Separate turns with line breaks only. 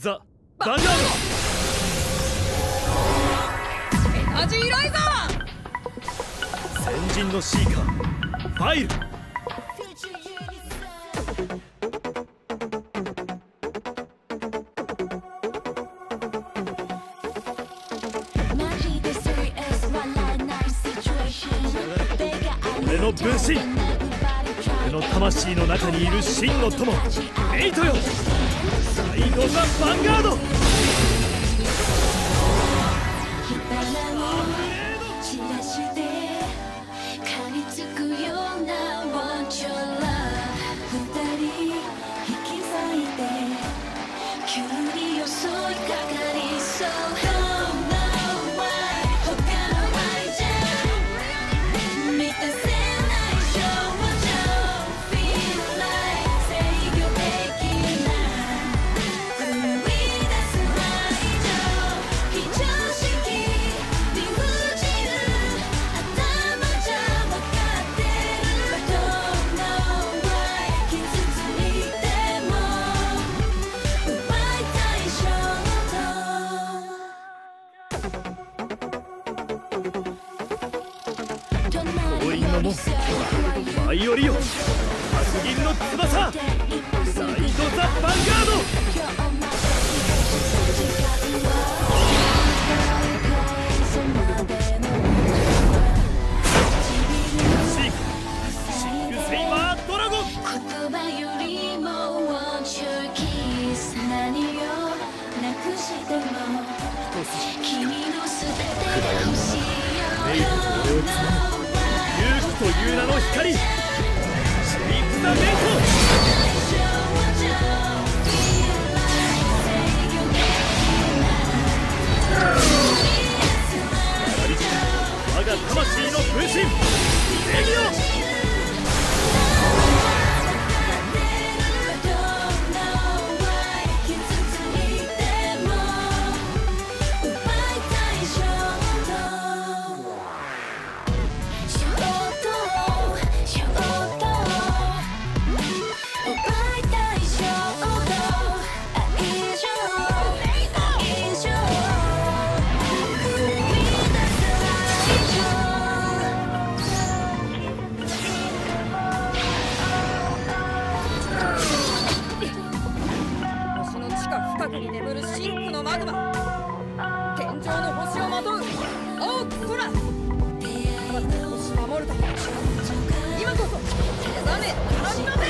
ザ・ヴァンガード。エナジーライザー。先人のシーカーファイル。俺の分身、俺の魂の中にいる真の友メイトよ。サイド・ザ・ヴァンガード。バイオリオ、白銀の翼、サイド・ザ・ヴァンガード。シーク、シング・セイバー・ドラゴン。メイトと俺をつなぐ勇気という名の光。ザ・メイト。我が魂の分身レギオ。深くに眠る真紅のマグマ。天井の星をまとう大き空。あなたの星守るため今こそ目覚め花火の